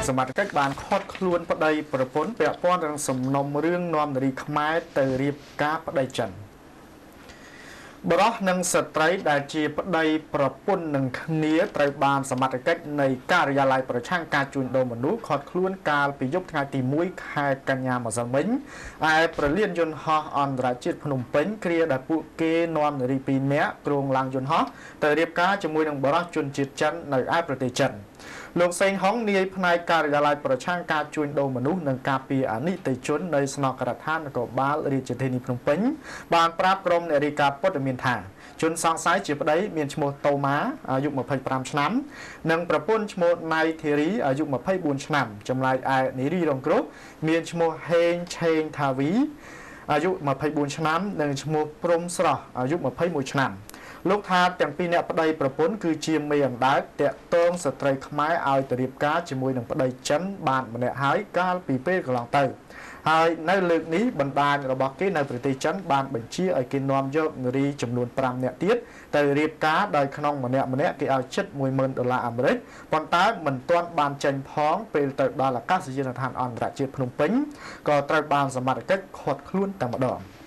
សមត្ថកិច្ចបានខត់ខ្លួនប្តីប្រពន្ធពាក់ព័ន្ធនឹងសំណុំរឿងនាំនារីខ្មែរទៅរៀបការប្តីចិនបរិះនិងស្ត្រីដែលជាប្តីប្រពន្ធនឹងគ្នាត្រូវបានសមត្ថកិច្ចនៃការិយាល័យប្រឆាំងការជួញដូរមនុស្សខត់ខ្លួនកាលពីយប់ថ្ងៃទី1ខែកញ្ញាម្សិលមិញឯប្រលានយន្តហោះអន្តរជាតិភ្នំពេញគ្រាដែលពួកគេនាំនារី2នាក់គ្រងឡើងយន្តហោះទៅរៀបការជាមួយនឹងបរិះជនជាតិចិននៅឯប្រទេសចិនលោកសេងហុងនាយផ្នែកការិយាល័យប្រឆាំងការជួញដូរមនុស្សនិងការពារអនិច្ចជននៅស្នងការដ្ឋាននគរបាលរាជធានីភ្នំពេញបានប្រាប់ក្រុមអ្នករាយការណ៍ព័ត៌មានថាជនសង្ស័យជាប្តីមានឈ្មោះតូម៉ាអាយុ25ឆ្នាំនិងប្រពន្ធឈ្មោះណៃធីរីអាយុ24ឆ្នាំចម្លែកឯនារីរងគ្រោះមានឈ្មោះហេងឆេងថាវីអាយុ24ឆ្នាំនិងឈ្មោះព្រំស្រស់អាយុ21ឆ្នាំលោកថាទាំងពីរអ្នកប្តីប្រពន្ធគឺជាមេអណ្ដើកតាក់ទងស្ត្រីខ្មែរឲ្យទៅរៀបការជាមួយនឹងប្តីចិនបានម្នាក់ហើយកាលពីពេលកន្លងទៅហើយនៅលើកនេះបណ្ដាញរបស់គេនៅប្រទេសចិនបានបញ្ជាឲ្យគេនាំយកនារីចំនួន5នាក់ទៀតទៅរៀបការដោយក្នុងម្នាក់គេឲ្យជិត$10,000អាមេរិកប៉ុន្តែមិនទាន់បានចេញផងពេលទៅដល់អាកាសយានដ្ឋានអន្តរជាតិភ្នំពេញក៏ត្រូវបានសមត្ថកិច្ចឃាត់ខ្លួនតែម្ដង